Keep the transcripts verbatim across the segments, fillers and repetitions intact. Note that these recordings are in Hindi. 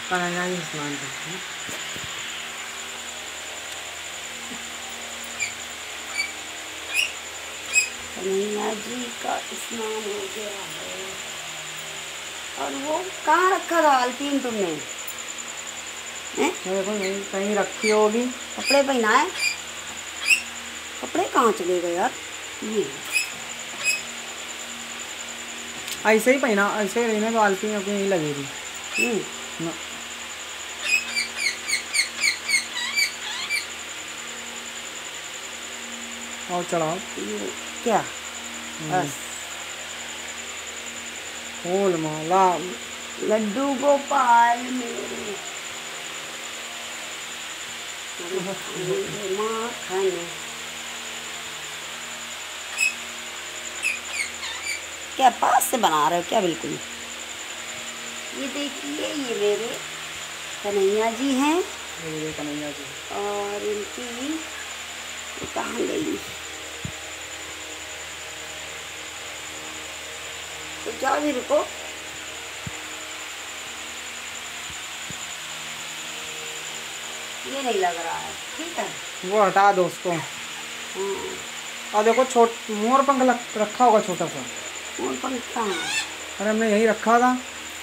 कन्हैया जी स्नान करते हैं। कन्हैया जी का स्नान हो गया है। और वो कहाँ रखा था आलपीन तुमने? देखो यहीं कहीं रखी होगी। कपड़े पहनाए? कपड़े कहाँ चले गए यार? ये ऐसे ही पहना, ऐसे ही रहने तो आलपीन अपनी नहीं लगेगी। हम्म और चढ़ाओ। ये क्या? बस फूल माला। लड्डू गोपाल मेरे माखन। क्या पास से बना रहे हो क्या? बिल्कुल। ये देखिए, ये मेरे कन्हैया जी हैं। ये कन्हैया जी। और इनकी कहाँ गई? तो जाओ भी, रुको। ये नहीं लग रहा है, ठीक है, वो हटा दो उसको। और देखो छोट मोर पंख रखा होगा छोटा सा। मोर पंख कहाँ? अरे हमने यही रखा था।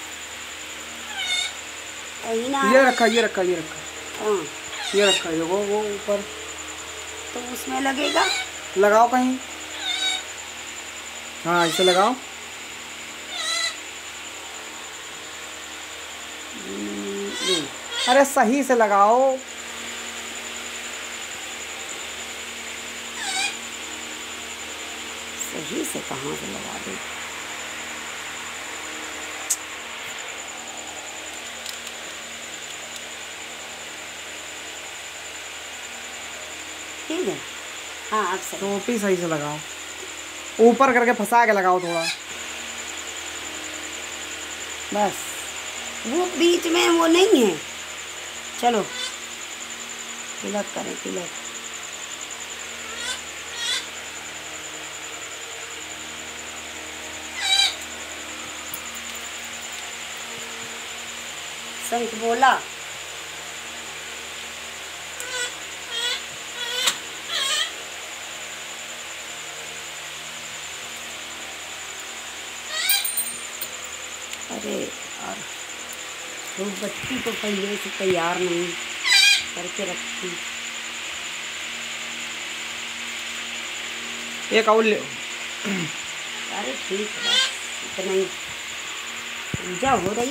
ना ये रखा ये रखा ये रखा हाँ, ये रखा है वो वो ऊपर। तो उसमें लगेगा। लगाओ कहीं। हाँ इसे लगाओ। अरे सही से लगाओ। सही से कहाँ से लगा दे? ठीक है, हाँ अब सही। टोपी सही से लगाओ, ऊपर करके फंसा के लगाओ थोड़ा। बस वो बीच में वो नहीं है। चलो तिलक करें, तिलक। शंख बोला। अरे यार, धूपबत्ती तो पहले से तैयार नहीं करके रखी। एक और ले। अरे ठीक है, बस इतना ही पूजा हो रही।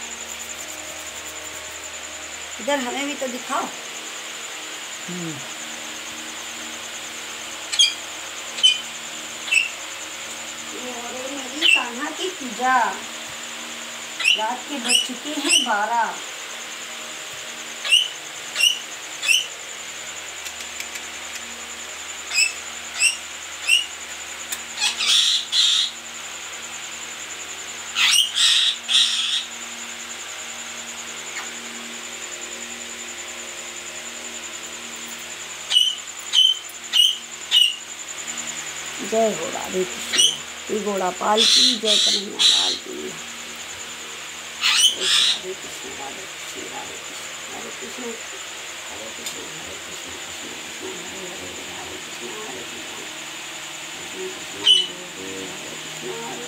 इधर हमें भी तो दिखाओ। ये हो रही मेरी कान्हा की पूजा। रात के बज चुके हैं बारह। जय हो राधे कृष्ण, गोड़ा पाल की, जय कन्हैया लाल की। हरे कृष्ण राधे कृष्ण राधे कृष्ण हरे कृष्ण हरे कृष्ण हरे कृष्ण कृष्ण कृष्ण हरे हरे हरे कृष्ण हरे कृष्ण कृष्ण कृष्ण हरे हरे हरे कृष्ण हरे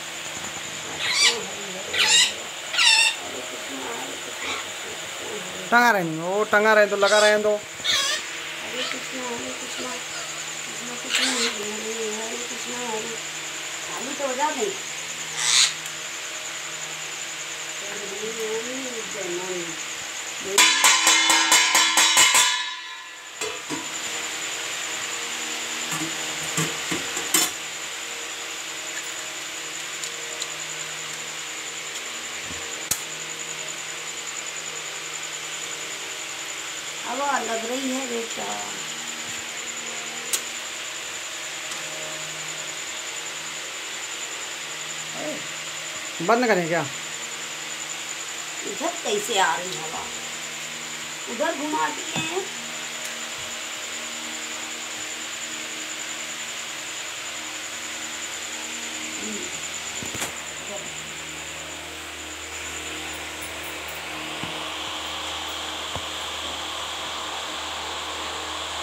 टंगा रहे वो टंगा रहे तो लगा रहे तो। हरे कृष्ण हरे कृष्ण कृष्ण कृष्ण हरे हरे हरे कृष्ण हरे। खाली तो हो जाते। हवा लग रही है बेटा। बंद करें क्या? इधर कैसे आ रही हवा? उधर घुमाती है।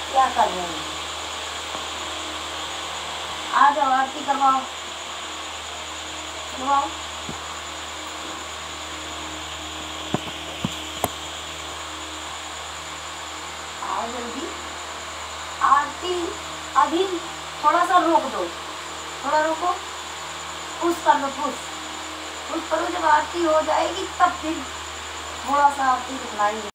क्या कर रहे हो? आ जाओ आरती करवाओ, करवाओ। आओ जल्दी आरती। अभी थोड़ा सा रोक दो, थोड़ा रोको, पुश कर लो, पुश पुश करो। जब आरती हो जाएगी तब फिर थोड़ा सा आरती दिखलाएंगे।